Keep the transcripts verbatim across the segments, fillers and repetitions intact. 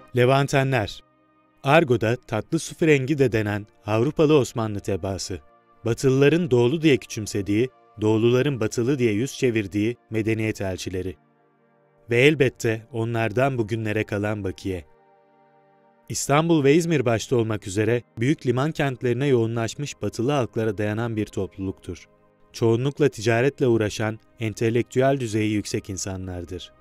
Levantenler, argoda tatlı su frengi de denen Avrupalı Osmanlı tebaası. Batılıların doğulu diye küçümsediği, doğuluların batılı diye yüz çevirdiği medeniyet elçileri. Ve elbette onlardan bugünlere kalan bakiye. İstanbul ve İzmir başta olmak üzere büyük liman kentlerine yoğunlaşmış batılı halklara dayanan bir topluluktur. Çoğunlukla ticaretle uğraşan, entelektüel düzeyi yüksek insanlardır.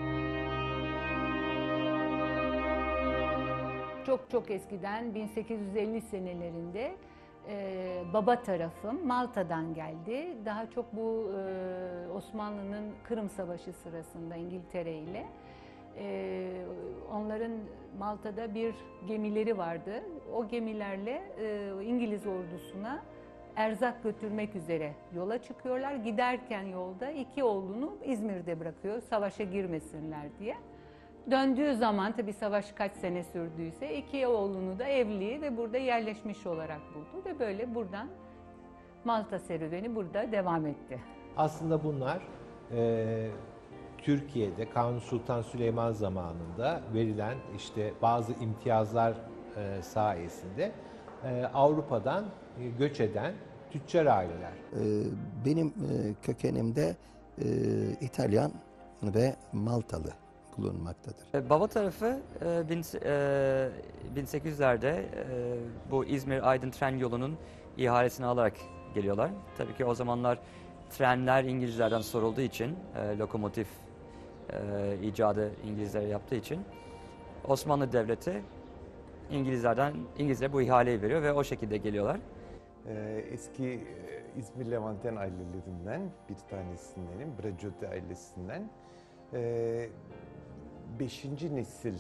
Çok çok eskiden bin sekiz yüz elli senelerinde e, baba tarafım Malta'dan geldi. Daha çok bu e, Osmanlı'nın Kırım Savaşı sırasında İngiltere ile e, onların Malta'da bir gemileri vardı. O gemilerle e, İngiliz ordusuna erzak götürmek üzere yola çıkıyorlar. Giderken yolda iki oğlunu İzmir'de bırakıyor savaşa girmesinler diye. Döndüğü zaman tabii savaş kaç sene sürdüyse iki oğlunu da evli ve burada yerleşmiş olarak buldu ve böyle buradan Malta serüveni burada devam etti. Aslında bunlar e, Türkiye'de Kanuni Sultan Süleyman zamanında verilen işte bazı imtiyazlar e, sayesinde e, Avrupa'dan e, göç eden tüccar aileler. Benim kökenimde İtalyan ve Maltalı bulunmaktadır. Baba tarafı bin sekiz yüzlerde bu İzmir-Aydın tren yolunun ihalesini alarak geliyorlar. Tabii ki o zamanlar trenler İngilizlerden sorulduğu için, lokomotif icadı İngilizler yaptığı için Osmanlı Devleti İngilizlerden İngilizlere bu ihaleyi veriyor ve o şekilde geliyorlar. Eski İzmir Levanten ailelerinden bir tanesindenim, Bracotti ailesinden. Beşinci nesil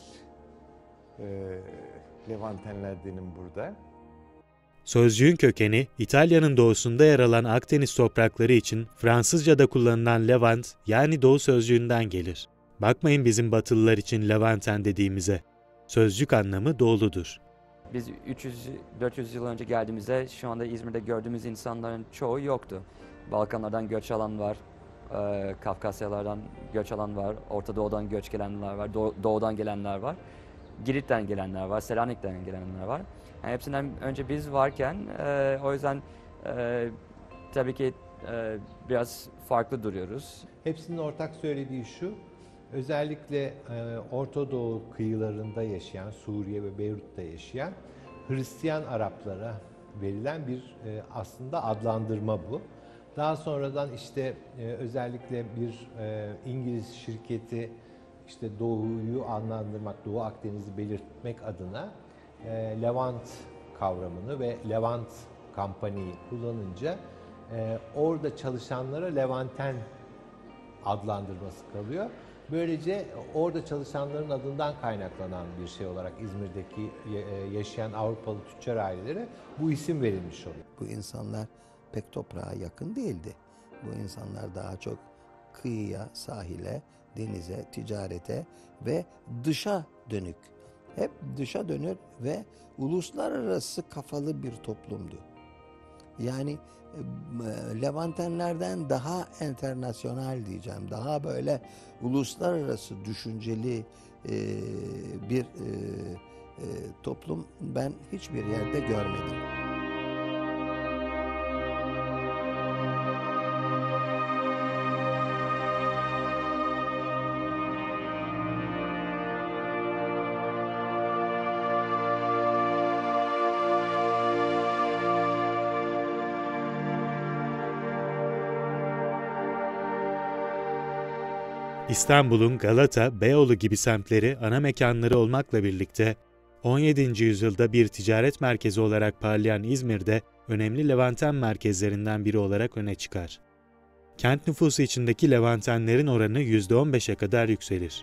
Levantenlerdenim burada. Sözcüğün kökeni, İtalya'nın doğusunda yer alan Akdeniz toprakları için Fransızca'da kullanılan Levant, yani doğu sözcüğünden gelir. Bakmayın bizim Batılılar için Levanten dediğimize. Sözcük anlamı doğuludur. Biz üç yüz dört yüz yıl önce geldiğimizde şu anda İzmir'de gördüğümüz insanların çoğu yoktu. Balkanlardan göç alan var, e, Kafkasyalardan göç alan var, Orta Doğu'dan göç gelenler var, Doğu, Doğu'dan gelenler var, Girit'ten gelenler var, Selanik'ten gelenler var. Yani hepsinden önce biz varken e, o yüzden e, tabii ki e, biraz farklı duruyoruz. Hepsinin ortak söylediği şu, özellikle e, Orta Doğu kıyılarında yaşayan, Suriye ve Beyrut'ta yaşayan Hristiyan Araplara verilen bir e, aslında adlandırma bu. Daha sonradan işte e, özellikle bir e, İngiliz şirketi işte Doğu'yu anlandırmak, Doğu Akdeniz'i belirtmek adına e, Levant kavramını ve Levant Company'yi kullanınca e, orada çalışanlara Levanten adlandırması kalıyor. Böylece orada çalışanların adından kaynaklanan bir şey olarak İzmir'deki yaşayan Avrupalı tüccar ailelere bu isim verilmiş oluyor. Bu insanlar pek toprağa yakın değildi. Bu insanlar daha çok kıyıya, sahile, denize, ticarete ve dışa dönük. Hep dışa dönür ve uluslararası kafalı bir toplumdu. Yani Levantenlerden daha internasyonal diyeceğim, daha böyle uluslararası düşünceli e, bir e, e, toplum ben hiçbir yerde görmedim. İstanbul'un Galata, Beyoğlu gibi semtleri ana mekanları olmakla birlikte on yedinci yüzyılda bir ticaret merkezi olarak parlayan İzmir'de önemli Levanten merkezlerinden biri olarak öne çıkar. Kent nüfusu içindeki Levantenlerin oranı yüzde on beşe kadar yükselir.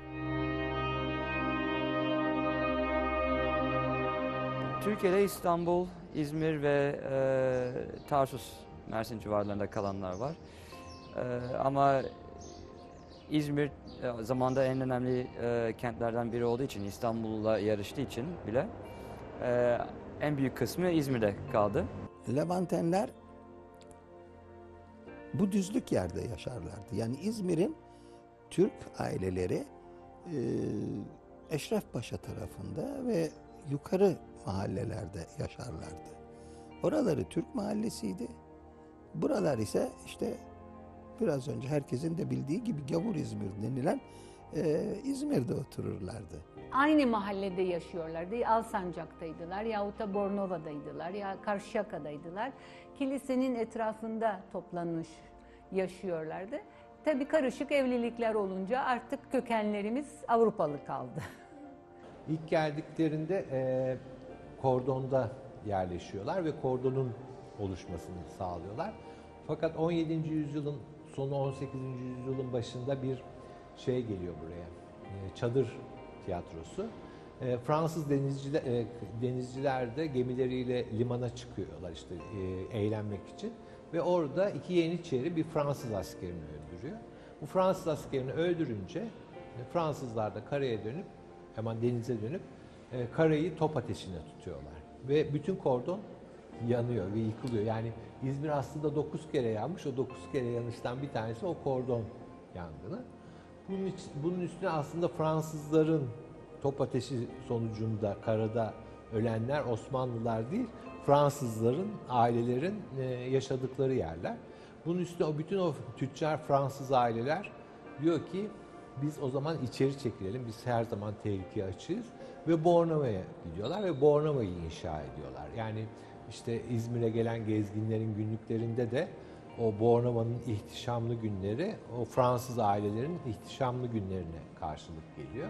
Türkiye'de İstanbul, İzmir ve e, Tarsus, Mersin civarlarında kalanlar var. E, ama İzmir e, zamanda en önemli e, kentlerden biri olduğu için, İstanbul'la yarıştığı için bile e, en büyük kısmı İzmir'de kaldı. Levantenler bu düzlük yerde yaşarlardı. Yani İzmir'in Türk aileleri e, Eşrefpaşa tarafında ve yukarı mahallelerde yaşarlardı. Oraları Türk mahallesiydi. Buralar ise işte biraz önce herkesin de bildiği gibi Gavur İzmir denilen e, İzmir'de otururlardı. Aynı mahallede yaşıyorlardı. Alsancak'taydılar yahut da Bornova'daydılar ya Karşıyaka'daydılar. Kilisenin etrafında toplanmış yaşıyorlardı. Tabii karışık evlilikler olunca artık kökenlerimiz Avrupalı kaldı. İlk geldiklerinde e, kordonda yerleşiyorlar ve kordonun oluşmasını sağlıyorlar. Fakat on yedinci yüzyılın sonu on sekizinci yüzyılın başında bir şey geliyor buraya. E, çadır tiyatrosu. E, Fransız denizciler, e, denizciler de gemileriyle limana çıkıyorlar işte e, eğlenmek için. Ve orada iki Yeniçeri bir Fransız askerini öldürüyor. Bu Fransız askerini öldürünce e, Fransızlar da karaya dönüp hemen denize dönüp e, karayı top ateşine tutuyorlar. Ve bütün kordon yanıyor ve yıkılıyor. Yani İzmir aslında dokuz kere yanmış. O dokuz kere yanıştan bir tanesi o kordon yangını. Bunun, için, bunun üstüne aslında Fransızların top ateşi sonucunda karada ölenler Osmanlılar değil, Fransızların, ailelerin e, yaşadıkları yerler. Bunun üstüne o bütün o tüccar Fransız aileler diyor ki biz o zaman içeri çekilelim, biz her zaman tehlikeye açığız ve Bornova'ya gidiyorlar ve Bornova'yı inşa ediyorlar. Yani işte İzmir'e gelen gezginlerin günlüklerinde de o Bornova'nın ihtişamlı günleri, o Fransız ailelerin ihtişamlı günlerine karşılık geliyor.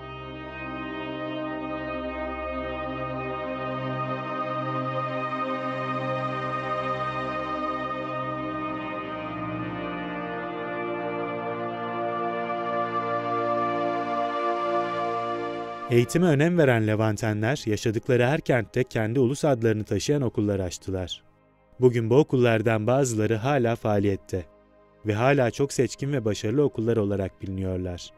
Eğitime önem veren Levantenler, yaşadıkları her kentte kendi ulus adlarını taşıyan okullar açtılar. Bugün bu okullardan bazıları hala faaliyette ve hala çok seçkin ve başarılı okullar olarak biliniyorlar.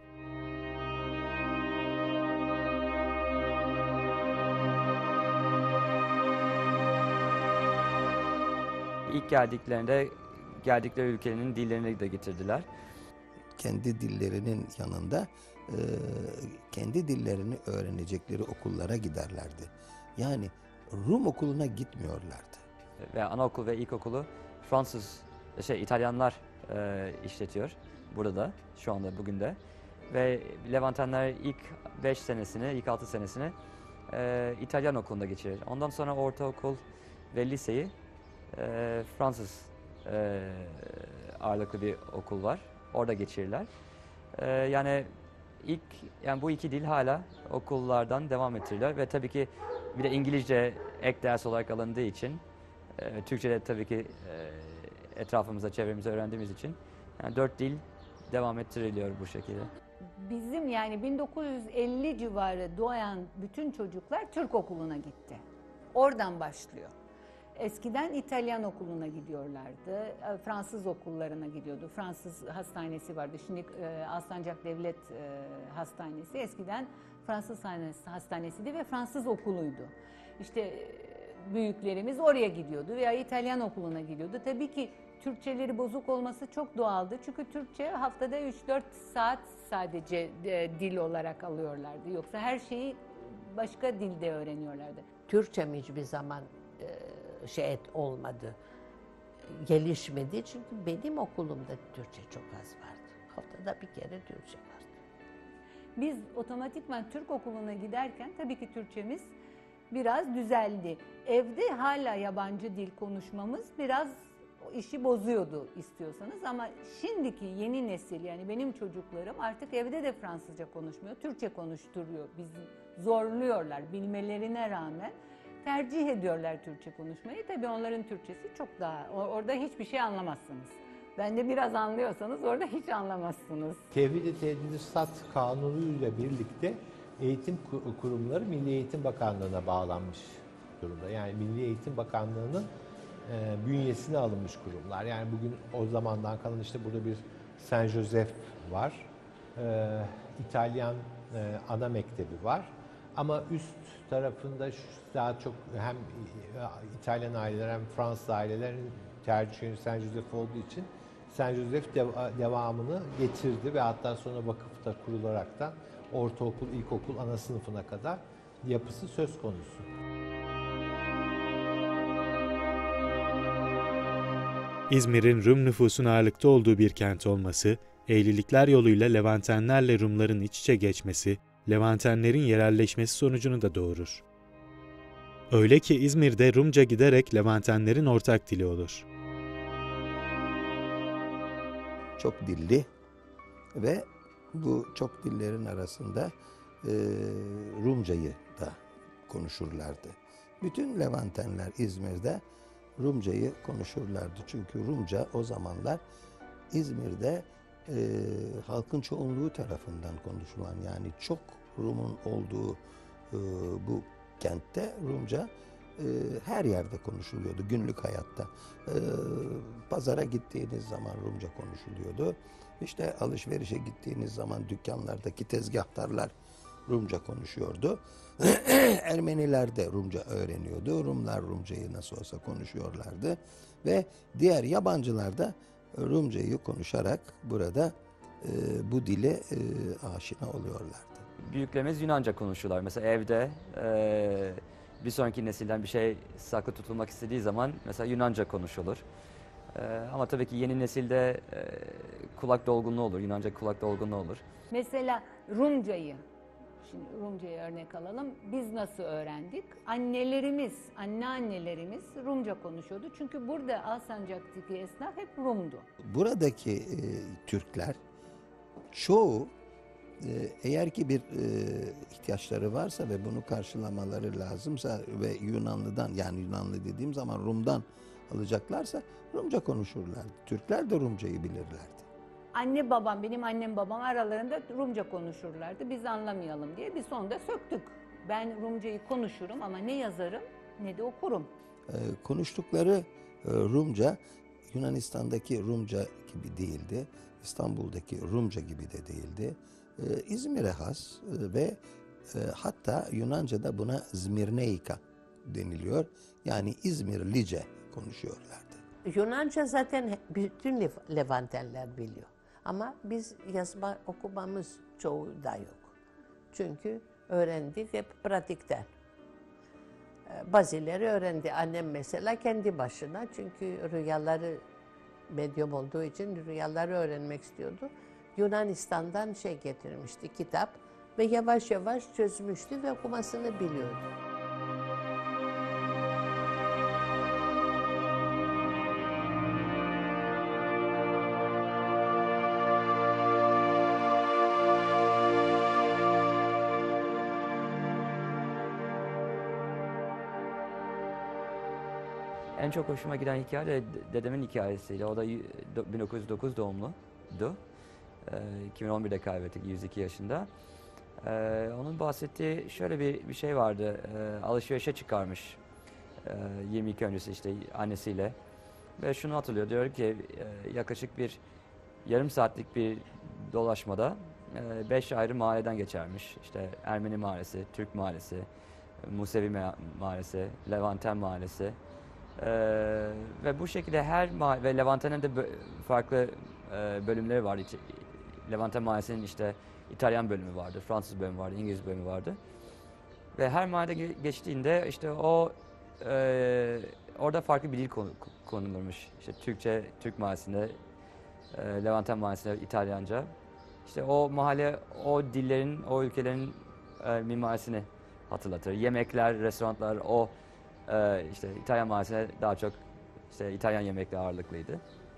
İlk geldiklerinde geldikleri ülkenin dillerini de getirdiler. Kendi dillerinin yanında e, kendi dillerini öğrenecekleri okullara giderlerdi. Yani Rum okuluna gitmiyorlardı. Ve anaokul ve ilkokulu Fransız, şey İtalyanlar e, işletiyor burada da, şu anda bugün de. Ve Levantenler ilk beş senesini, ilk altı senesini e, İtalyan okulunda geçirir. Ondan sonra ortaokul ve liseyi e, Fransız e, ağırlıklı bir okul var. Orada geçirirler. E, yani ilk, yani bu iki dil hala okullardan devam ettirirler ve tabii ki bir de İngilizce ek ders olarak alındığı için, e, Türkçe'de tabii ki e, etrafımızda, çevremizde öğrendiğimiz için yani dört dil devam ettiriliyor bu şekilde. Bizim yani bin dokuz yüz elli civarı doğan bütün çocuklar Türk okuluna gitti. Oradan başlıyor. Eskiden İtalyan okuluna gidiyorlardı, Fransız okullarına gidiyordu. Fransız hastanesi vardı. Şimdi e, Alsancak Devlet e, Hastanesi eskiden Fransız hastanesiydi ve Fransız okuluydu. İşte e, büyüklerimiz oraya gidiyordu veya İtalyan okuluna gidiyordu. Tabii ki Türkçeleri bozuk olması çok doğaldı. Çünkü Türkçe haftada üç dört saat sadece e, dil olarak alıyorlardı. Yoksa her şeyi başka dilde öğreniyorlardı. Türkçem hiçbir zaman e, şey et olmadı, gelişmedi. Çünkü benim okulumda Türkçe çok az vardı. Haftada bir kere Türkçe vardı. Biz otomatikman Türk okuluna giderken tabii ki Türkçemiz biraz düzeldi. Evde hala yabancı dil konuşmamız biraz o işi bozuyordu istiyorsanız, ama şimdiki yeni nesil, yani benim çocuklarım artık evde de Fransızca konuşmuyor, Türkçe konuşturuyor. Bizi zorluyorlar, bilmelerine rağmen tercih ediyorlar Türkçe konuşmayı. Tabii onların Türkçesi çok daha, orada hiçbir şey anlamazsınız. Ben de biraz anlıyorsanız orada hiç anlamazsınız. Tevhid-i Tedrisat Kanunu ile birlikte eğitim kurumları Milli Eğitim Bakanlığı'na bağlanmış durumda. Yani Milli Eğitim Bakanlığı'nın e, bünyesine alınmış kurumlar. Yani bugün o zamandan kalan işte burada bir Saint Joseph var. E, İtalyan e, ana mektebi var. Ama üst tarafında şu, daha çok hem İtalyan aileler hem Fransız ailelerin tercihleri Saint Joseph olduğu için Saint Joseph deva- devamını getirdi ve hatta sonra vakıfta kurularak da ortaokul, ilkokul, ana sınıfına kadar yapısı söz konusu. İzmir'in Rum nüfusun ağırlıkta olduğu bir kent olması, evlilikler yoluyla Levantenlerle Rumların iç içe geçmesi, Levantenlerin yerelleşmesi sonucunu da doğurur. Öyle ki İzmir'de Rumca giderek Levantenlerin ortak dili olur. Çok dilli ve bu çok dillerin arasında e, Rumcayı da konuşurlardı. Bütün Levantenler İzmir'de Rumcayı konuşurlardı. Çünkü Rumca o zamanlar İzmir'de e, halkın çoğunluğu tarafından konuşulan, yani çok Rum'un olduğu e, bu kentte Rumca e, her yerde konuşuluyordu günlük hayatta. E, pazara gittiğiniz zaman Rumca konuşuluyordu. İşte alışverişe gittiğiniz zaman dükkanlardaki tezgahtarlar Rumca konuşuyordu. Ermeniler de Rumca öğreniyordu. Rumlar Rumcayı nasıl olsa konuşuyorlardı. Ve diğer yabancılar da Rumcayı konuşarak burada e, bu dile e, aşina oluyorlardı. Büyüklerimiz Yunanca konuşuyorlar. Mesela evde e, bir sonraki nesilden bir şey saklı tutulmak istediği zaman mesela Yunanca konuşulur. E, ama tabii ki yeni nesilde e, kulak dolgunluğu olur. Yunanca kulak dolgunluğu olur. Mesela Rumcayı, şimdi Rumcayı örnek alalım. Biz nasıl öğrendik? Annelerimiz, anneannelerimiz Rumca konuşuyordu. Çünkü burada Alsancak'taki esnaf hep Rum'du. Buradaki e, Türkler çoğu e, eğer ki bir e, ihtiyaçları varsa ve bunu karşılamaları lazımsa ve Yunanlıdan, yani Yunanlı dediğim zaman Rum'dan alacaklarsa Rumca konuşurlardı. Türkler de Rumcayı bilirlerdi. Anne babam, benim annem babam aralarında Rumca konuşurlardı. Biz anlamayalım diye biz sonunda söktük. Ben Rumcayı konuşurum ama ne yazarım ne de okurum. E, konuştukları e, Rumca Yunanistan'daki Rumca gibi değildi. İstanbul'daki Rumca gibi de değildi. E, İzmir'e has e, ve e, hatta Yunanca'da buna Zmirneika deniliyor. Yani İzmirlice konuşuyorlardı. Yunanca zaten bütün Lev- Levantenler biliyor. Ama biz yazma okumamız çoğu da yok. Çünkü öğrendik hep pratikten. Ee, Bazıları öğrendi. Annem mesela kendi başına, çünkü rüyaları medyum olduğu için rüyaları öğrenmek istiyordu. Yunanistan'dan şey getirmişti, kitap, ve yavaş yavaş çözmüştü ve okumasını biliyordu. En çok hoşuma giden hikaye de dedemin hikayesiyle. O da bin dokuz yüz dokuz doğumluydu. Ee, iki bin on birde kaybettik, yüz iki yaşında. Ee, onun bahsettiği şöyle bir, bir şey vardı. Ee, alışverişe çıkarmış ee, yirmi iki öncesi işte annesiyle. Ve şunu hatırlıyor, diyor ki e, yaklaşık bir yarım saatlik bir dolaşmada e, beş ayrı mahalleden geçermiş. İşte Ermeni mahallesi, Türk mahallesi, Musevi mahallesi, Levanten mahallesi. Ee, ve bu şekilde her ma- ve Levanten'in de bö- farklı e, bölümleri vardı. İşte, Levanten mahallesinin işte İtalyan bölümü vardı, Fransız bölümü vardı, İngiliz bölümü vardı. Ve her mahallede ge- geçtiğinde işte o e, orada farklı bir dil konu- konulurmuş. İşte Türkçe, Türk mahallesinde, e, Levanten mahallesinde İtalyanca. İşte o mahalle o dillerin, o ülkelerin e, mimarisini hatırlatır. Yemekler, restoranlar, o Ee, işte İtalyan mahallesine daha çok işte İtalyan yemekleri ağırlıklıydı.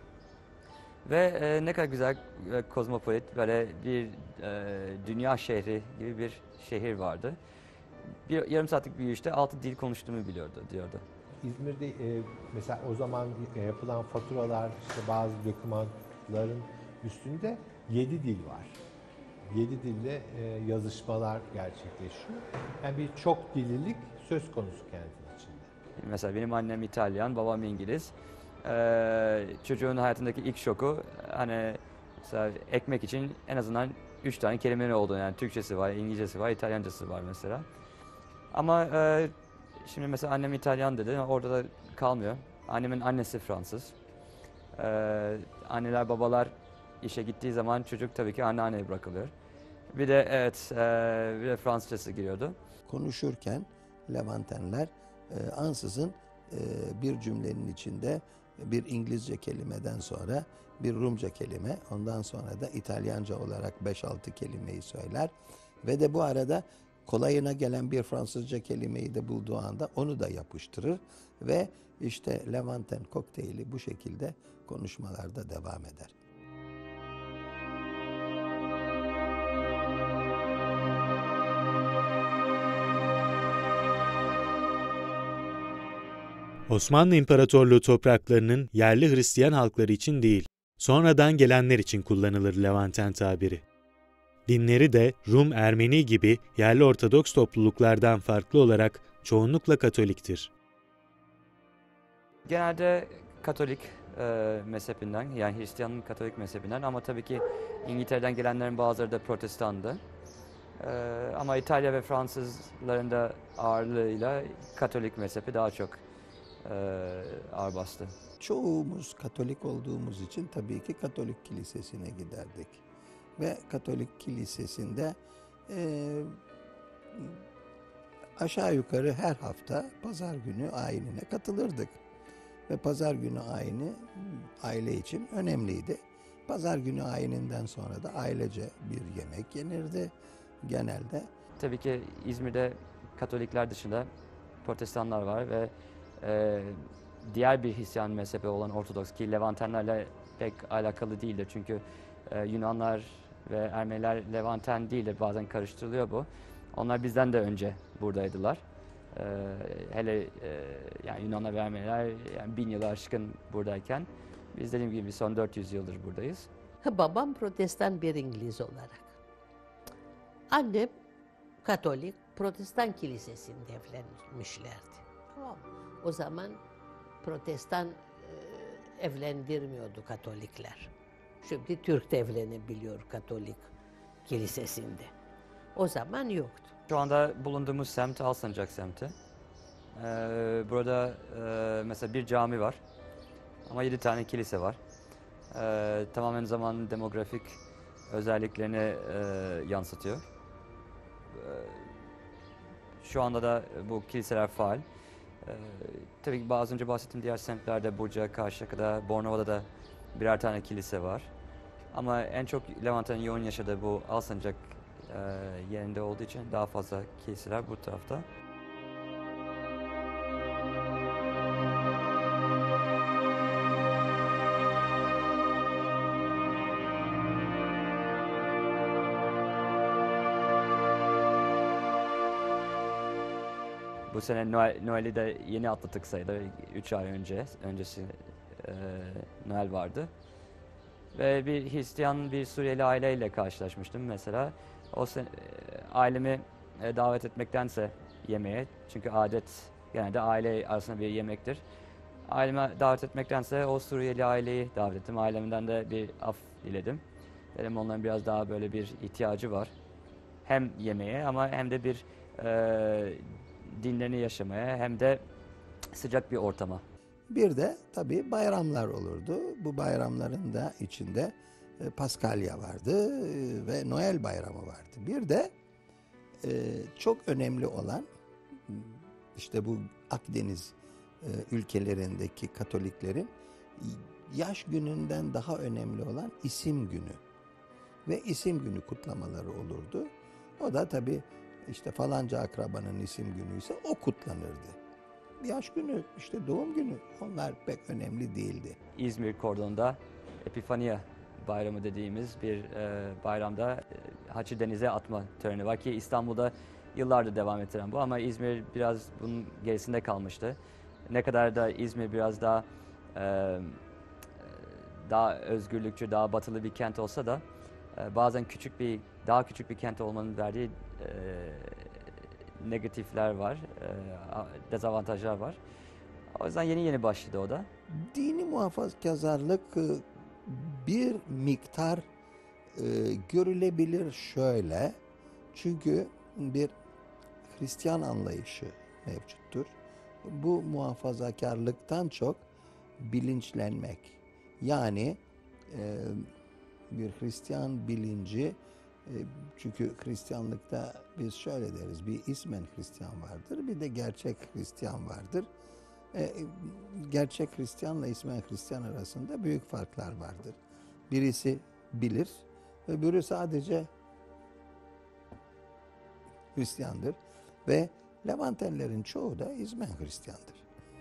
Ve e, ne kadar güzel ve kozmopolit, böyle bir e, dünya şehri gibi bir şehir vardı. Bir yarım saatlik bir yürüyüşte altı dil konuştuğumu biliyordu diyordu. İzmir'de e, mesela o zaman e, yapılan faturalar, işte bazı dokümanların üstünde yedi dil var. Yedi dille e, yazışmalar gerçekleşiyor. Yani bir çok dillilik söz konusu kentin içinde. Mesela benim annem İtalyan, babam İngiliz. Ee, çocuğun hayatındaki ilk şoku, hani mesela ekmek için en azından üç tane kelimenin olduğunu, yani Türkçesi var, İngilizcesi var, İtalyancası var mesela. Ama e, şimdi mesela annem İtalyan dedi, orada da kalmıyor. Annemin annesi Fransız. Ee, anneler babalar işe gittiği zaman çocuk tabii ki anneanneye bırakılıyor. Bir de evet e, bir de Fransızcası giriyordu. Konuşurken Levantenler e, ansızın e, bir cümlenin içinde bir İngilizce kelimeden sonra bir Rumca kelime, ondan sonra da İtalyanca olarak beş altı kelimeyi söyler ve de bu arada kolayına gelen bir Fransızca kelimeyi de bulduğu anda onu da yapıştırır ve işte Levanten kokteyli bu şekilde konuşmalarda devam eder. Osmanlı İmparatorluğu topraklarının yerli Hristiyan halkları için değil, sonradan gelenler için kullanılır Levanten tabiri. Dinleri de Rum, Ermeni gibi yerli Ortodoks topluluklardan farklı olarak çoğunlukla Katoliktir. Genelde Katolik e, mezhebinden, yani Hristiyanın Katolik mezhebinden ama tabii ki İngiltere'den gelenlerin bazıları da Protestandı. E, ama İtalya ve Fransızların da ağırlığıyla Katolik mezhebi daha çok e, ağır bastı. Çoğumuz Katolik olduğumuz için tabii ki Katolik kilisesine giderdik. Ve Katolik kilisesinde e, aşağı yukarı her hafta pazar günü ayinine katılırdık. Ve pazar günü ayini aile için önemliydi. Pazar günü ayininden sonra da ailece bir yemek yenirdi genelde. Tabii ki İzmir'de Katolikler dışında Protestanlar var ve e, diğer bir Hristiyan mezhebi olan Ortodoks ki Levantenlerle pek alakalı değildir. Çünkü e, Yunanlar ve Ermeniler Levanten değildir. Bazen karıştırılıyor bu. Onlar bizden de önce buradaydılar. E, hele e, yani Yunanlar ve Ermeniler yani bin yılı aşkın buradayken biz dediğim gibi son dört yüz yıldır buradayız. Babam Protestan bir İngiliz olarak. Annem Katolik, Protestan kilisesinde evlenmişlerdi. Tamam mı? O zaman Protestan e, evlendirmiyordu Katolikler. Şimdi Türk de evlenebiliyor Katolik kilisesinde. O zaman yoktu. Şu anda bulunduğumuz semt Alsancak semti. Ee, burada e, mesela bir cami var ama yedi tane kilise var. Ee, tamamen zamanın demografik özelliklerini e, yansıtıyor. Ee, şu anda da bu kiliseler faal. Ee, tabii ki az önce bahsettiğim diğer semtlerde Burca, Karşıyaka'da, Bornova'da da birer tane kilise var. Ama en çok Levanten'in yoğun yaşadığı bu Alsancak e, yerinde olduğu için daha fazla kiliseler bu tarafta. Bu sene Noel, Noel'i de yeni atlattık sayılır. üç ay önce, öncesi e, Noel vardı. Ve bir Hristiyan, bir Suriyeli aileyle karşılaşmıştım mesela. O sene, ailemi e, davet etmektense yemeğe, çünkü adet genelde aile arasında bir yemektir. Aileme davet etmektense o Suriyeli aileyi davet ettim. Ailemden de bir af diledim. Dedim onların biraz daha böyle bir ihtiyacı var. Hem yemeğe ama hem de bir e, dinlerini yaşamaya hem de sıcak bir ortama. Bir de tabii bayramlar olurdu. Bu bayramların da içinde e, Paskalya vardı e, ve Noel bayramı vardı. Bir de e, çok önemli olan işte bu Akdeniz e, ülkelerindeki Katoliklerin yaş gününden daha önemli olan isim günü ve isim günü kutlamaları olurdu. O da tabii işte falanca akrabanın isim günü ise o kutlanırdı. Yaş günü, işte doğum günü onlar pek önemli değildi. İzmir Kordon'da Epifania Bayramı dediğimiz bir e, bayramda e, haçı denize atma töreni var ki İstanbul'da yıllardır devam ettiren bu ama İzmir biraz bunun gerisinde kalmıştı. Ne kadar da İzmir biraz daha e, daha özgürlükçü, daha batılı bir kent olsa da e, bazen küçük bir daha küçük bir kent olmanın verdiği e, negatifler var, e, dezavantajlar var. O yüzden yeni yeni başladı o da. Dini muhafazakârlık bir miktar e, görülebilir şöyle. Çünkü bir Hristiyan anlayışı mevcuttur. Bu muhafazakarlıktan çok bilinçlenmek, Yani e, bir Hristiyan bilinci, e, çünkü Hristiyanlıkta biz şöyle deriz, bir ismen Hristiyan vardır, bir de gerçek Hristiyan vardır. E, gerçek Hristiyanla ismen Hristiyan arasında büyük farklar vardır. Birisi bilir, öbürü sadece Hristiyandır ve Levantenlerin çoğu da ismen Hristiyandır.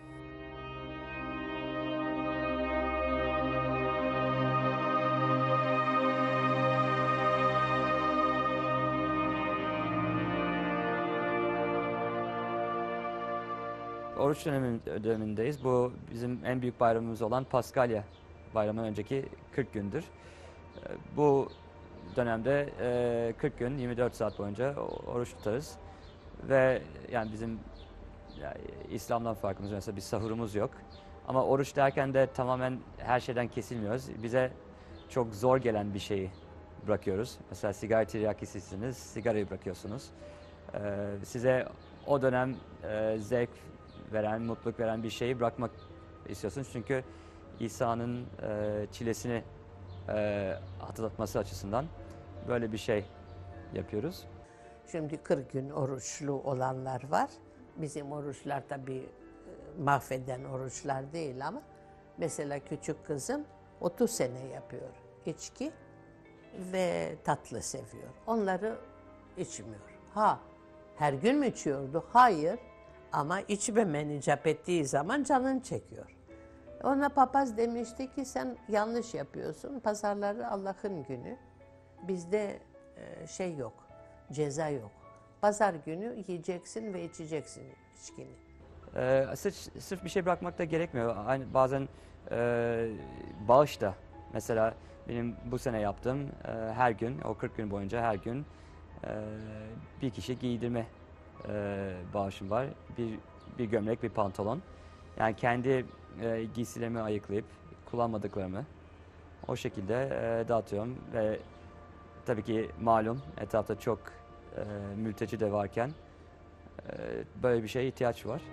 Oruç dönemin, dönemindeyiz. Bu bizim en büyük bayramımız olan Paskalya bayramından önceki kırk gündür. Bu dönemde kırk gün, yirmi dört saat boyunca oruç tutarız. Ve yani bizim yani İslam'dan farkımız, mesela bir sahurumuz yok. Ama oruç derken de tamamen her şeyden kesilmiyoruz. Bize çok zor gelen bir şeyi bırakıyoruz. Mesela sigara tiryakisisiniz, sigarayı bırakıyorsunuz. Size o dönem zevk veren, mutluluk veren bir şeyi bırakmak istiyorsunuz. Çünkü İsa'nın e, çilesini e, hatırlatması açısından böyle bir şey yapıyoruz. Şimdi kırk gün oruçlu olanlar var. Bizim oruçlar tabii e, mahveden oruçlar değil ama mesela küçük kızım otuz sene yapıyor içki ve tatlı seviyor. Onları içmiyor. Ha, her gün mü içiyordu? Hayır. Ama içmemen icap ettiği zaman canın çekiyor. Ona papaz demişti ki sen yanlış yapıyorsun. Pazarları Allah'ın günü. Bizde e, şey yok, ceza yok. Pazar günü yiyeceksin ve içeceksin içkini. Ee, sırf, sırf bir şey bırakmak da gerekmiyor. Aynı, bazen e, bağış da. Mesela benim bu sene yaptığım e, her gün, o kırk gün boyunca her gün e, bir kişi giydirme e, bağışım var. Bir, bir gömlek, bir pantolon. Yani kendi e, giysilerimi ayıklayıp kullanmadıklarımı o şekilde e, dağıtıyorum ve tabii ki malum etrafta çok e, mülteci de varken e, böyle bir şeye ihtiyaç var.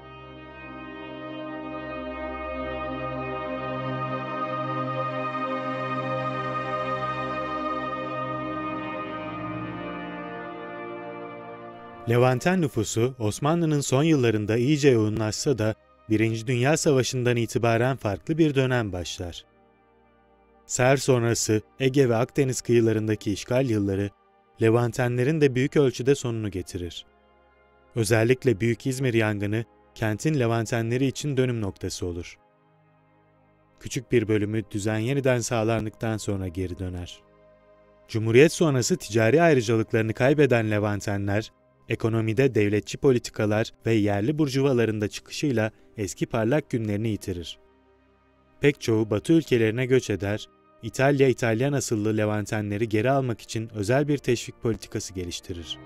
Levanten nüfusu Osmanlı'nın son yıllarında iyice yoğunlaşsa da Birinci Dünya Savaşı'ndan itibaren farklı bir dönem başlar. Ser sonrası Ege ve Akdeniz kıyılarındaki işgal yılları Levantenlerin de büyük ölçüde sonunu getirir. Özellikle Büyük İzmir yangını kentin Levantenleri için dönüm noktası olur. Küçük bir bölümü düzen yeniden sağlandıktan sonra geri döner. Cumhuriyet sonrası ticari ayrıcalıklarını kaybeden Levantenler, ekonomide devletçi politikalar ve yerli burjuvaların da çıkışıyla eski parlak günlerini yitirir. Pek çoğu Batı ülkelerine göç eder, İtalya İtalyan asıllı Levantenleri geri almak için özel bir teşvik politikası geliştirir.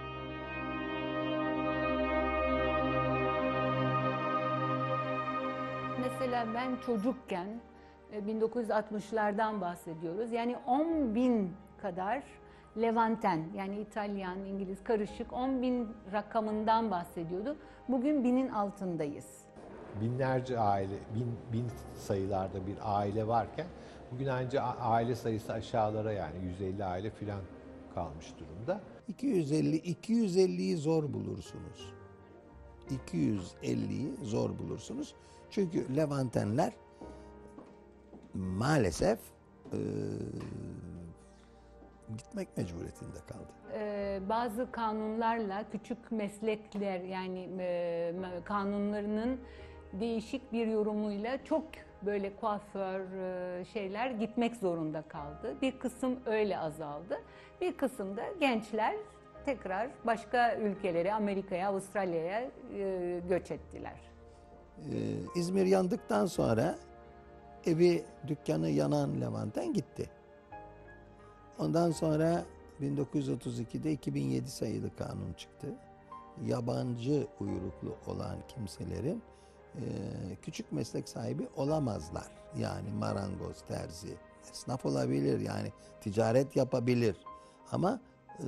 Mesela ben çocukken, bin dokuz yüz altmışlardan bahsediyoruz. Yani on bin kadar Levanten, yani İtalyan, İngiliz karışık on bin rakamından bahsediyordu. Bugün binin altındayız. Binlerce aile, bin, bin sayılarda bir aile varken bugün ancak aile sayısı aşağılara, yani yüz elli aile falan kalmış durumda. iki yüz elli iki yüz elliyi zor bulursunuz. iki yüz elliyi zor bulursunuz. Çünkü Levantenler maalesef e, gitmek mecburiyetinde kaldı. Ee, bazı kanunlarla küçük meslekler, yani e, kanunlarının değişik bir yorumuyla çok böyle kuaför e, şeyler gitmek zorunda kaldı. Bir kısım öyle azaldı. Bir kısım da gençler tekrar başka ülkelere, Amerika'ya, Avustralya'ya e, göç ettiler. Ee, İzmir yandıktan sonra evi, dükkanı yanan Levanten gitti. Ondan sonra bin dokuz yüz otuz ikide iki bin yedi sayılı kanun çıktı. Yabancı uyruklu olan kimselerin e, küçük meslek sahibi olamazlar. Yani marangoz, terzi, esnaf olabilir, yani ticaret yapabilir. Ama e,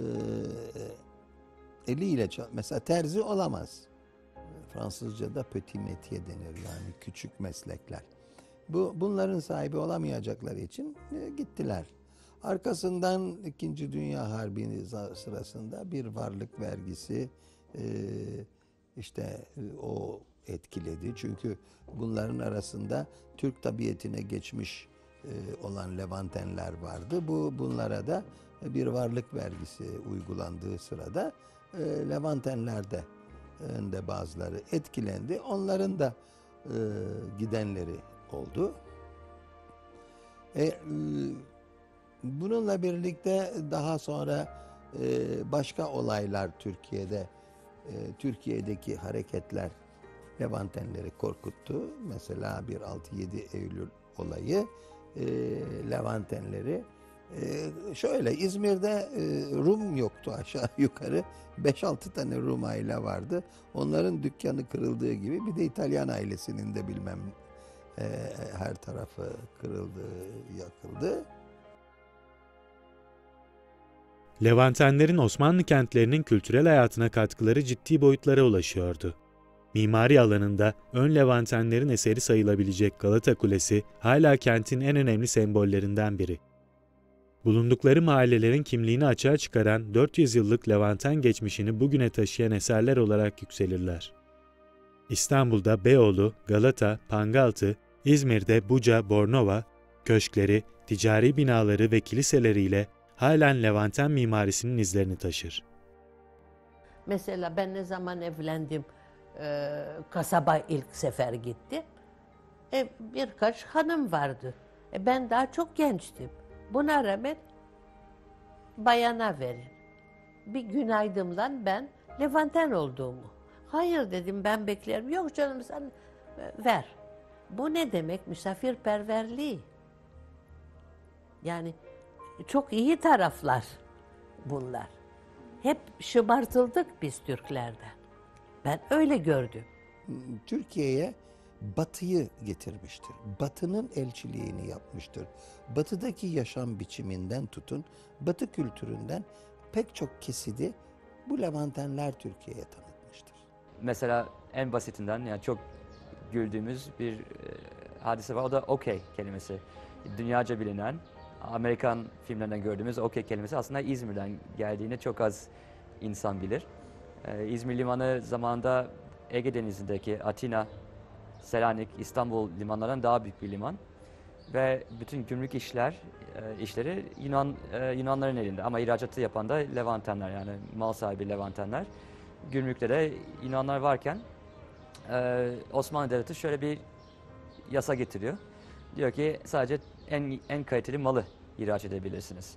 eliyle çal- mesela terzi olamaz. Fransızca'da petit métier denir, yani küçük meslekler. Bu bunların sahibi olamayacakları için e, gittiler. Arkasından İkinci Dünya Harbi sırasında bir varlık vergisi e, işte e, o etkiledi. Çünkü bunların arasında Türk tabiatine geçmiş e, olan Levantenler vardı. Bu bunlara da bir varlık vergisi uygulandığı sırada e, Levantenler de e, de bazıları etkilendi. Onların da e, gidenleri oldu. E, e, bununla birlikte daha sonra e, başka olaylar Türkiye'de e, Türkiye'deki hareketler Levantenleri korkuttu. Mesela bir altı yedi Eylül olayı e, Levantenleri e, şöyle İzmir'de e, Rum yoktu aşağı yukarı. beş altı tane Rum aile vardı. Onların dükkanı kırıldığı gibi bir de İtalyan ailesinin de bilmem e, her tarafı kırıldı, yakıldı. Levantenlerin Osmanlı kentlerinin kültürel hayatına katkıları ciddi boyutlara ulaşıyordu. Mimari alanında ön Levantenlerin eseri sayılabilecek Galata Kulesi hala kentin en önemli sembollerinden biri. Bulundukları mahallelerin kimliğini açığa çıkaran dört yüz yıllık Levanten geçmişini bugüne taşıyan eserler olarak yükselirler. İstanbul'da Beyoğlu, Galata, Pangaltı, İzmir'de Buca, Bornova, köşkleri, ticari binaları ve kiliseleriyle halen Levanten mimarisinin izlerini taşır. Mesela ben ne zaman evlendim, e, kasaba ilk sefer gitti. E, birkaç hanım vardı. E, ben daha çok gençtim. Buna rağmen bayana verin. Bir günaydımdan ben Levanten olduğumu. Hayır dedim, ben beklerim. Yok canım sen e, ver. Bu ne demek? Misafirperverliği. Yani çok iyi taraflar bunlar. Hep şımartıldık biz Türklerden. Ben öyle gördüm. Türkiye'ye Batı'yı getirmiştir. Batı'nın elçiliğini yapmıştır. Batı'daki yaşam biçiminden tutun, Batı kültüründen pek çok kesidi bu Levantenler Türkiye'ye tanıtmıştır. Mesela en basitinden yani çok güldüğümüz bir e, hadise var. O da okey kelimesi. Dünyaca bilinen, Amerikan filmlerinden gördüğümüz okey kelimesi aslında İzmir'den geldiğini çok az insan bilir. Ee, İzmir Limanı zamanında Ege Denizi'ndeki Atina, Selanik, İstanbul limanlarından daha büyük bir liman. Ve bütün gümrük işler, e, işleri Yunan e, Yunanların elinde. Ama ihracatı yapan da Levantenler, yani mal sahibi Levantenler. Gümrükte de Yunanlar varken e, Osmanlı Devleti şöyle bir yasa getiriyor. Diyor ki sadece en en kaliteli malı ihraç edebilirsiniz.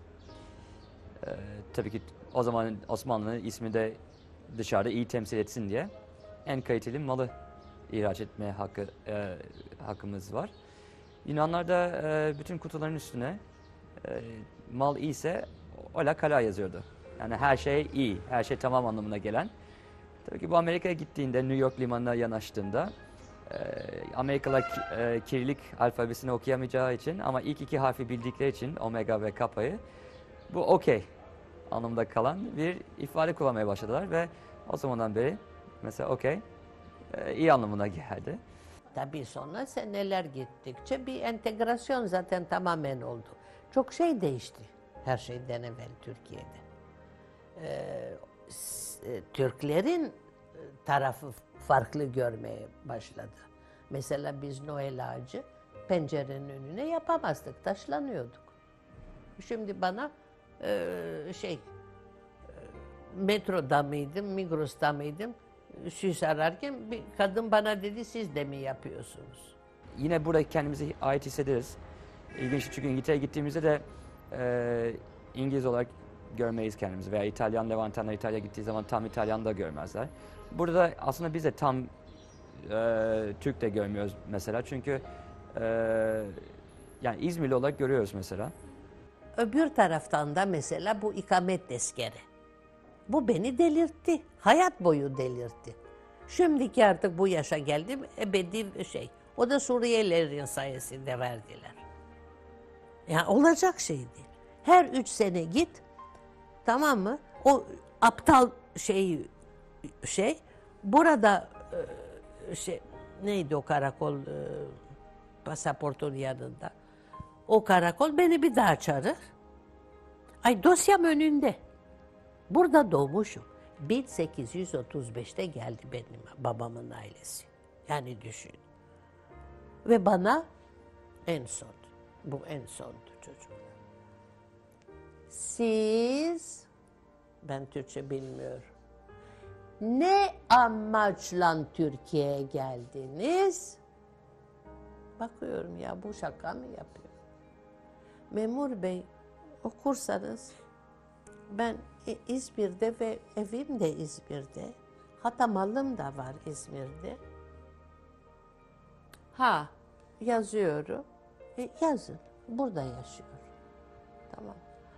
Ee, tabii ki o zaman Osmanlı'nın ismi de dışarıda iyi temsil etsin diye en kaliteli malı ihraç etmeye hakkı e, hakkımız var. Yunanlar da e, bütün kutuların üstüne e, mal iyiyse ola kala yazıyordu. Yani her şey iyi, her şey tamam anlamına gelen. Tabii ki bu Amerika'ya gittiğinde, New York limanına yanaştığında e, Amerikalılar e, Kirilik alfabesini okuyamayacağı için ama ilk iki harfi bildikleri için omega ve kapa'yı bu okey anlamında kalan bir ifade kullanmaya başladılar ve o zamandan beri mesela okey e, iyi anlamına geldi. Tabii sonra seneler gittikçe bir entegrasyon zaten tamamen oldu. Çok şey değişti her şeyden evvel Türkiye'de. Ee, s- Türklerin tarafı farklı görmeye başladı. Mesela biz Noel ağacı pencerenin önüne yapamazdık, taşlanıyorduk. Şimdi bana e, şey e, metroda mıydım, Migros'ta mıydım? Süs ararken bir kadın bana dedi, siz de mi yapıyorsunuz? Yine burada kendimizi ait hissederiz. İlginç çünkü İngiltere'ye gittiğimizde de e, İngiliz olarak görmeyiz kendimizi veya İtalyan Levantenler İtalya'ya gittiği zaman tam İtalyan da görmezler. Burada da aslında biz de tam e, Türk de görmüyoruz mesela çünkü e, yani İzmirli olarak görüyoruz mesela. Öbür taraftan da mesela bu ikamet tezkere. Bu beni delirtti. Hayat boyu delirtti. Şimdiki artık bu yaşa geldim, ebedi şey. O da Suriyelilerin sayesinde verdiler. Yani olacak şey değil. Her üç sene git, tamam mı? O aptal şey, şey burada e, şey neydi o karakol? E, pasaportun yanında. O karakol beni bir daha çağırır. Ay dosyam önünde. Burada doğmuşum. bin sekiz yüz otuz beşte geldi benim babamın ailesi. Yani düşün. Ve bana en son, bu en sondu çocuğum. Siz, ben Türkçe bilmiyorum. Ne amaçla Türkiye'ye geldiniz? Bakıyorum ya bu şaka mı yapıyor? Memur bey okursanız ben İzmir'de ve evim de İzmir'de. Hatta malım da var İzmir'de. Ha yazıyorum. E, yazın. Burada yaşıyorum. Tamam.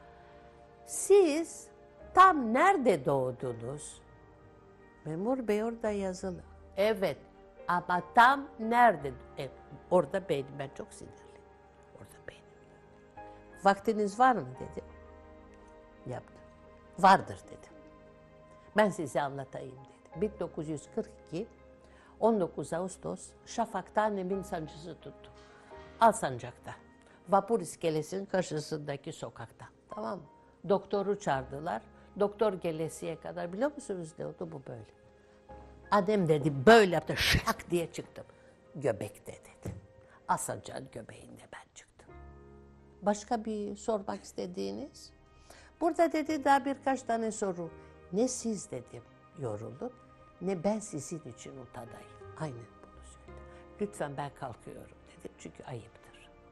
Siz tam nerede doğdunuz? Memur bey orada yazılı. Evet. Ama tam nerede? E, orada beynim. Ben çok sinirliyim. Orada beynim. Vaktiniz var mı dedi. Yaptım. Vardır dedim. Ben size anlatayım dedi. bin dokuz yüz kırk iki on dokuz Ağustos Şafak'ta annemin sancısı tuttu. Alsancak'ta. Vapur iskelesinin karşısındaki sokakta. Tamam mı? Doktoru çağırdılar. Doktor gelesiye kadar biliyor musunuz ne oldu bu böyle? Annem dedi böyle yaptı şak diye çıktım. Göbekte dedi. Alsancak'ın göbeğinde ben çıktım. Başka bir sormak istediğiniz? Burada dedi daha birkaç tane soru. Ne siz dedim yorulup ne ben sizin için utanayım. Aynen bunu söyledi. Lütfen ben kalkıyorum dedim çünkü ayıptır.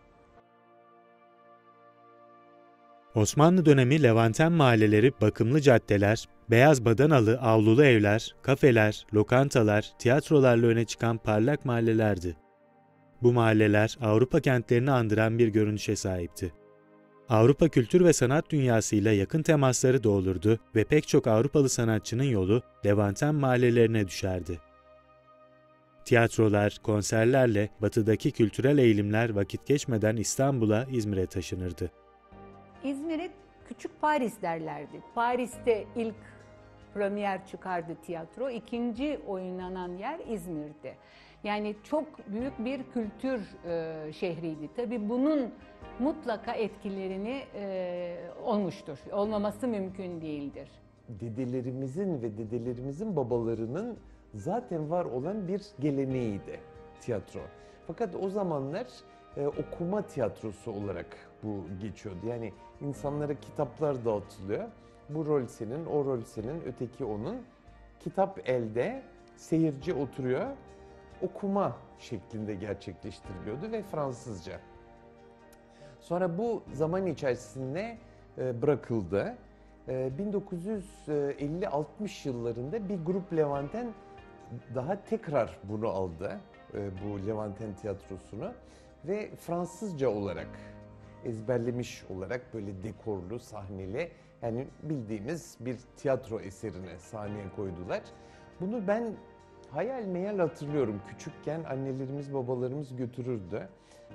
Osmanlı dönemi Levanten mahalleleri bakımlı caddeler, beyaz badanalı avlulu evler, kafeler, lokantalar, tiyatrolarla öne çıkan parlak mahallelerdi. Bu mahalleler Avrupa kentlerini andıran bir görünüşe sahipti. Avrupa kültür ve sanat dünyasıyla yakın temasları da olurdu ve pek çok Avrupalı sanatçının yolu Levanten mahallelerine düşerdi. Tiyatrolar, konserlerle batıdaki kültürel eğilimler vakit geçmeden İstanbul'a, İzmir'e taşınırdı. İzmir'e küçük Paris derlerdi. Paris'te ilk premier çıkardı tiyatro. İkinci oynanan yer İzmir'de. Yani çok büyük bir kültür e, şehriydi. Tabii bunun mutlaka etkilerini e, olmuştur. Olmaması mümkün değildir. Dedelerimizin ve dedelerimizin babalarının zaten var olan bir geleneğiydi tiyatro. Fakat o zamanlar e, okuma tiyatrosu olarak bu geçiyordu. Yani insanlara kitaplar dağıtılıyor. Bu rol senin, o rol senin, öteki onun. Kitap elde, seyirci oturuyor. Okuma şeklinde gerçekleştiriliyordu ve Fransızca. Sonra bu zaman içerisinde e, bırakıldı. E, bin dokuz yüz elli altmış yıllarında bir grup Levanten daha tekrar bunu aldı. E, bu Levanten tiyatrosunu ve Fransızca olarak ezberlemiş olarak böyle dekorlu, sahneli yani bildiğimiz bir tiyatro eserine sahneye koydular. Bunu ben hayal meyal hatırlıyorum. Küçükken annelerimiz, babalarımız götürürdü.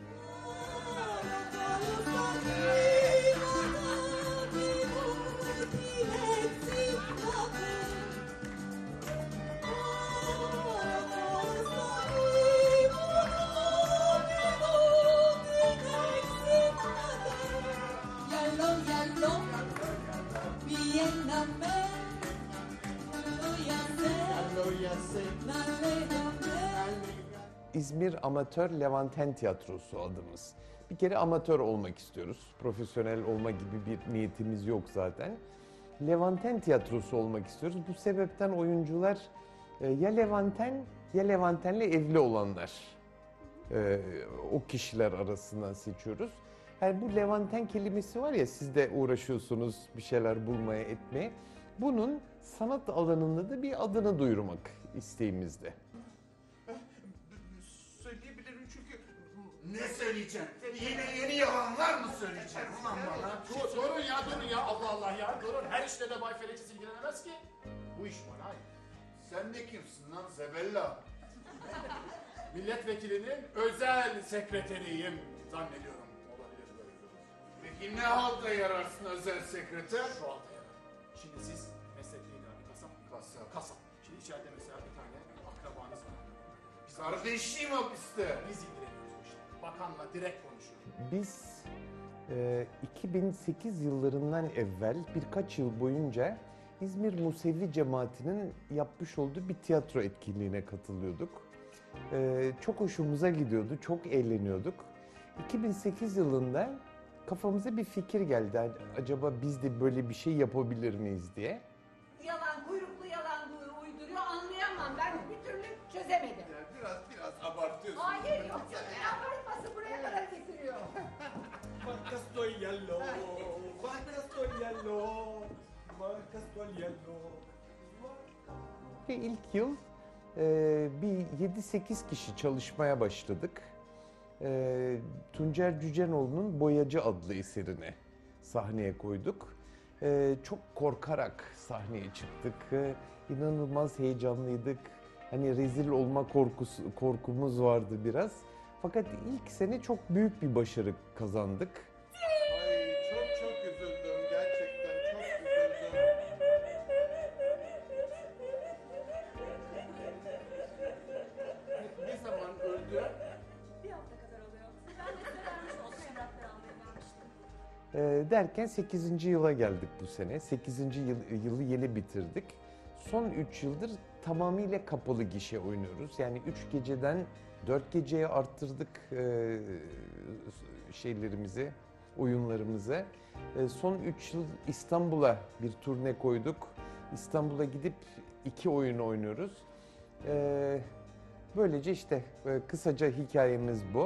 İzmir Amatör Levanten Tiyatrosu adımız. Bir kere amatör olmak istiyoruz. Profesyonel olma gibi bir niyetimiz yok zaten. Levanten Tiyatrosu olmak istiyoruz. Bu sebepten oyuncular ya Levanten ya Levanten'le evli olanlar. O kişiler arasından seçiyoruz. Yani bu Levanten kelimesi var ya siz de uğraşıyorsunuz bir şeyler bulmaya etmeye. Bunun sanat alanında da bir adını duyurmak isteğimizde. Söyleyebilirim çünkü ne söyleyeceğim? Yine yeni yalanlar mı söyleyeceğim? Ulan bana. Dur, durun ya durun ya Allah Allah ya durun. Her işle de Bay Feleçiz ilgilenemez ki. Bu iş bana ait. Sen de kimsin lan Zebella? Milletvekilinin özel sekreteriyim zannediyorum. Olabilir böyle bir durum. Peki ne halda yararsın özel sekreter? Şu anda yarar. Şimdi siz meslekliğine bir kasap. Kasap. Kasap. Şimdi içeride mesela bir tane akrabanız var. Biz Kardeşliğim hapiste. Biz ilgileniyoruz bu işte. bakanla direkt konuşun. Biz e, iki bin sekiz yıllarından evvel birkaç yıl boyunca İzmir Musevi Cemaati'nin yapmış olduğu bir tiyatro etkinliğine katılıyorduk. E, çok hoşumuza gidiyordu, çok eğleniyorduk. iki bin sekiz yılında kafamıza bir fikir geldi. Yani acaba biz de böyle bir şey yapabilir miyiz diye. Yalan, kuyruklu yalan uyduruyor, anlayamam. Ben bir türlü çözemedim. Ya biraz biraz abartıyorsun. Hayır, yok yok. Abartması buraya kadar getiriyor. Marca sto yellow, marca sto yellow, marca sto yellow. Ve ilk yıl e, bir yedi sekiz kişi çalışmaya başladık. E, Tuncer Cücenoğlu'nun Boyacı adlı eserini sahneye koyduk. E, çok korkarak sahneye çıktık. E, inanılmaz heyecanlıydık. Hani rezil olma korkusu, korkumuz vardı biraz. Fakat ilk sene çok büyük bir başarı kazandık. Ay çok çok üzüldüm. Gerçekten çok üzüldüm. Ne, ne zaman öldü? Bir hafta kadar oluyor. Ben de size vermiş olsun evrakları almaya gelmiştim. E, derken sekizinci yıla geldik bu sene. sekizinci yıl, yılı yeni bitirdik. Son üç yıldır tamamıyla kapalı gişe oynuyoruz. Yani üç geceden dört geceye arttırdık e, şeylerimizi, oyunlarımızı. E, son üç yıl İstanbul'a bir turne koyduk. İstanbul'a gidip iki oyun oynuyoruz. E, böylece işte e, kısaca hikayemiz bu.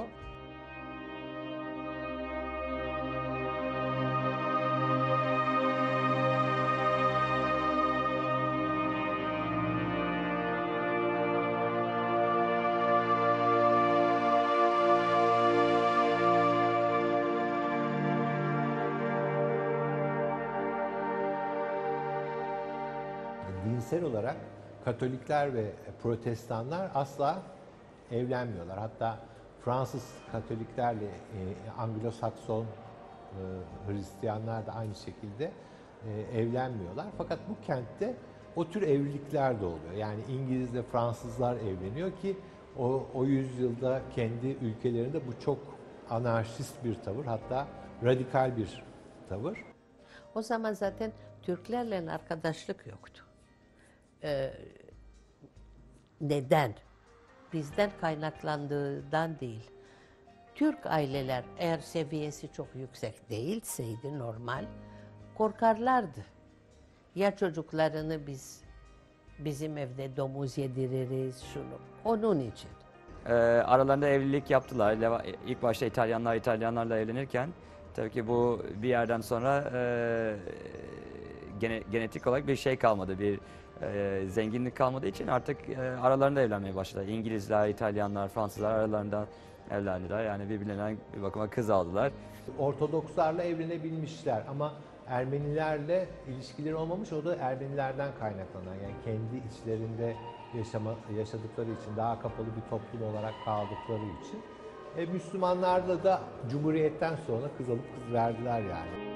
Dinsel olarak Katolikler ve Protestanlar asla evlenmiyorlar. Hatta Fransız Katoliklerle e, Anglo-Sakson e, Hristiyanlar da aynı şekilde e, evlenmiyorlar. Fakat bu kentte o tür evlilikler de oluyor. Yani İngilizle Fransızlar evleniyor ki o, o yüzyılda kendi ülkelerinde bu çok anarşist bir tavır, hatta radikal bir tavır. O zaman zaten Türklerle arkadaşlık yoktu. Ee, neden? Bizden kaynaklandığından değil. Türk aileler eğer seviyesi çok yüksek değilseydi normal, korkarlardı. Ya çocuklarını biz bizim evde domuz yediririz şunu. Onun için. Ee, aralarında evlilik yaptılar. Leva- İlk başta İtalyanlar İtalyanlarla evlenirken tabii ki bu bir yerden sonra e, gene, genetik olarak bir şey kalmadı, bir e, zenginlik kalmadığı için artık e, aralarında evlenmeye başladılar. İngilizler, İtalyanlar, Fransızlar aralarında evlendiler. Yani birbirlerinden bir bakıma kız aldılar. Ortodokslarla evlenebilmişler ama Ermenilerle ilişkileri olmamış. O da Ermenilerden kaynaklanan, yani kendi içlerinde yaşama, yaşadıkları için, daha kapalı bir toplum olarak kaldıkları için. E, Müslümanlarla da Cumhuriyet'ten sonra kız alıp kız verdiler yani.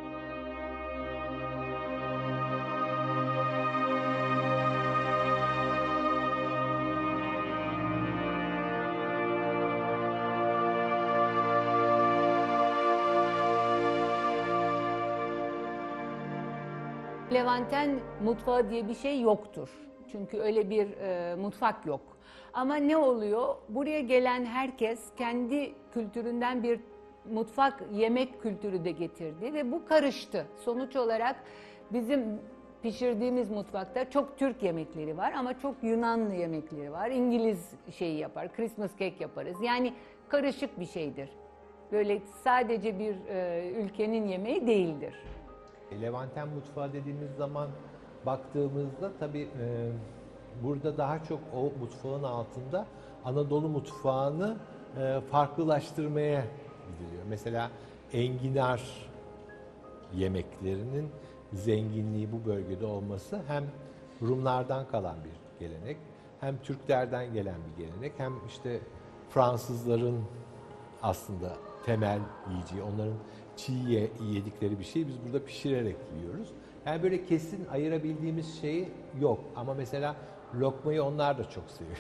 Levanten mutfağı diye bir şey yoktur. Çünkü öyle bir e, mutfak yok. Ama ne oluyor? Buraya gelen herkes kendi kültüründen bir mutfak, yemek kültürü de getirdi ve bu karıştı. Sonuç olarak bizim pişirdiğimiz mutfakta çok Türk yemekleri var ama çok Yunanlı yemekleri var. İngiliz şeyi yapar, Christmas cake yaparız. Yani karışık bir şeydir. Böyle sadece bir e, ülkenin yemeği değildir. Levanten mutfağı dediğimiz zaman baktığımızda tabii e, burada daha çok o mutfağın altında Anadolu mutfağını e, farklılaştırmaya gidiliyor. Mesela enginar yemeklerinin zenginliği bu bölgede olması hem Rumlardan kalan bir gelenek, hem Türklerden gelen bir gelenek, hem işte Fransızların aslında temel yiyeceği, onların çiğ yedikleri bir şey biz burada pişirerek yiyoruz. Yani böyle kesin ayırabildiğimiz şey yok. Ama mesela lokmayı onlar da çok seviyor.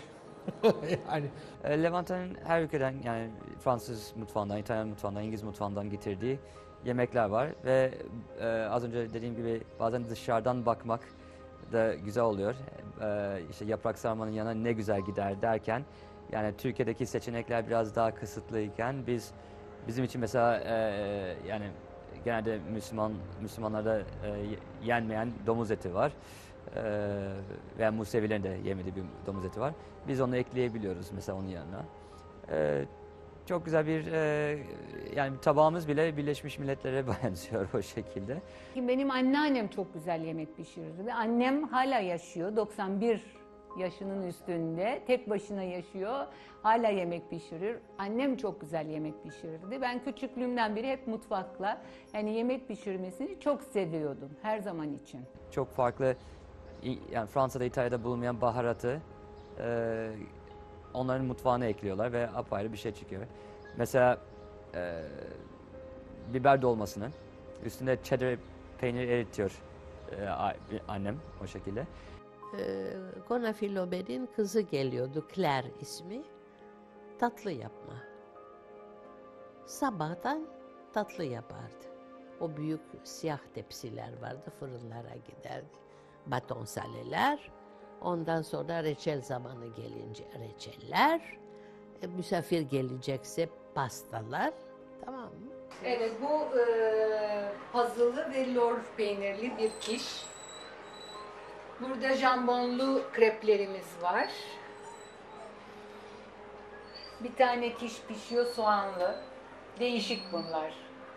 yani E, Levante'nin her ülkeden yani Fransız mutfağından, İtalyan mutfağından, İngiliz mutfağından getirdiği yemekler var ve e, az önce dediğim gibi bazen dışarıdan bakmak da güzel oluyor. E, işte yaprak sarmanın yanına ne güzel gider derken yani Türkiye'deki seçenekler biraz daha kısıtlıyken biz bizim için mesela e, yani genelde Müslüman Müslümanlarda e, yenmeyen domuz eti var. E, veya Musevilerin de yemediği bir domuz eti var. Biz onu ekleyebiliyoruz mesela onun yanına. E, çok güzel bir e, yani tabağımız bile Birleşmiş Milletler'e benziyor o şekilde. Benim anneannem çok güzel yemek pişirirdi ve annem hala yaşıyor. doksan bir yaşının üstünde, tek başına yaşıyor. Hala yemek pişirir. Annem çok güzel yemek pişirirdi. Ben küçüklüğümden beri hep mutfakla yani yemek pişirmesini çok seviyordum her zaman için. Çok farklı yani Fransa'da, İtalya'da bulunmayan baharatı e, onların mutfağına ekliyorlar ve apayrı bir şey çıkıyor. Mesela e, biber dolmasını üstünde cheddar peynir eritiyor e, annem o şekilde. Ee, Gonafil kızı geliyordu, Claire ismi. Tatlı yapma. Sabahtan tatlı yapardı. O büyük siyah tepsiler vardı, fırınlara giderdi. Baton saleler. Ondan sonra reçel zamanı gelince reçeller. E, misafir gelecekse pastalar. Tamam mı? Evet, bu e, puzzle'lı ve lor peynirli bir kiş. Burada jambonlu kreplerimiz var. Bir tane kiş pişiyor soğanlı. Değişik bunlar.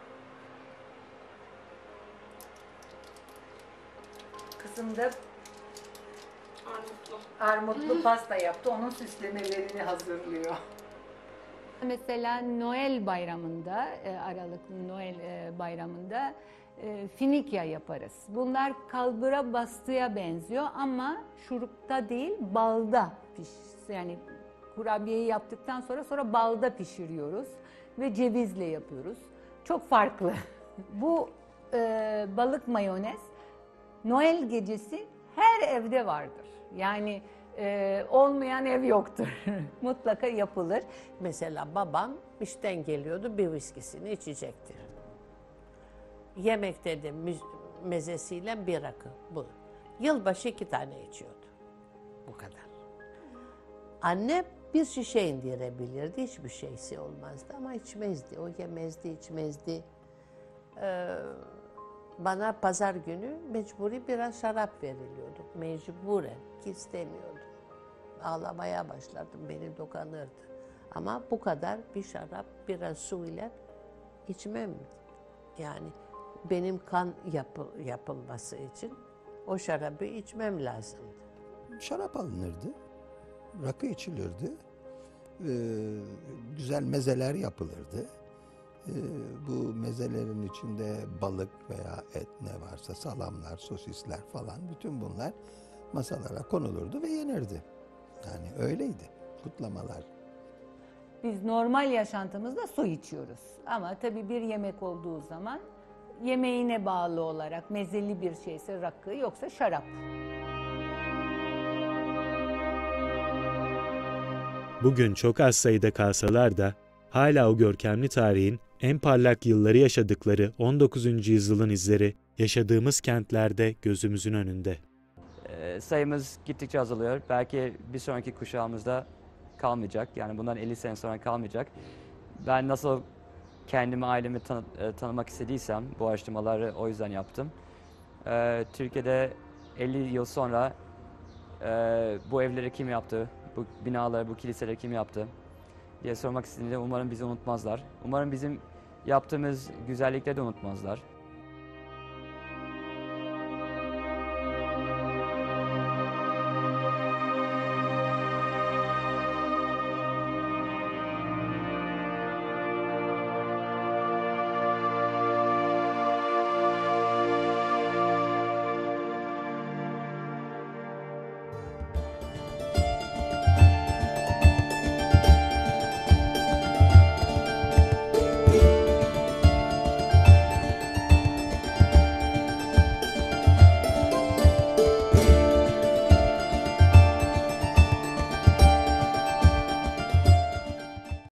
Kızım da Armutlu. armutlu pasta yaptı. Onun süslemelerini hazırlıyor. Mesela Noel bayramında, e, Aralıklı Noel e, bayramında e, finikya yaparız. Bunlar kalbura bastıya benziyor ama şurupta değil, balda piş. Yani kurabiyeyi yaptıktan sonra sonra balda pişiriyoruz ve cevizle yapıyoruz. Çok farklı. Bu e, balık mayonez Noel gecesi her evde vardır. Yani e, olmayan ev yoktur. Mutlaka yapılır. Mesela babam işten geliyordu, bir viskisini içecekti. Yemekte de müz- mezesiyle bir rakı. Bu. Yılbaşı iki tane içiyordu. Bu kadar. Anne bir şişe indirebilirdi, hiçbir şeysi olmazdı ama içmezdi. O yemezdi, içmezdi. Ee, bana pazar günü mecburi biraz şarap veriliyordu. Mecburen, ki istemiyordum. Ağlamaya başladım, beni dokanırdı. Ama bu kadar bir şarap, biraz su ile içmem. Yani benim kan yapı, yapılması için o şarabı içmem lazımdı. Şarap alınırdı, rakı içilirdi, ee, güzel mezeler yapılırdı. Ee, bu mezelerin içinde balık veya et ne varsa, salamlar, sosisler falan, bütün bunlar masalara konulurdu ve yenirdi. Yani öyleydi kutlamalar. Biz normal yaşantımızda su içiyoruz. Ama tabii bir yemek olduğu zaman yemeğine bağlı olarak mezeli bir şeyse rakı, yoksa şarap. Bugün çok az sayıda kalsalar da hala o görkemli tarihin en parlak yılları yaşadıkları on dokuzuncu yüzyılın izleri yaşadığımız kentlerde gözümüzün önünde. E, sayımız gittikçe azalıyor. Belki bir sonraki kuşağımızda kalmayacak. Yani bundan elli sene sonra kalmayacak. Ben nasıl kendimi, ailemi tanı, e, tanımak istediysem bu araştırmaları o yüzden yaptım. E, Türkiye'de elli yıl sonra e, bu evleri kim yaptı, bu binaları, bu kiliseleri kim yaptı diye sormak istediğimde umarım bizi unutmazlar. Umarım bizim yaptığımız güzellikleri de unutmazlar.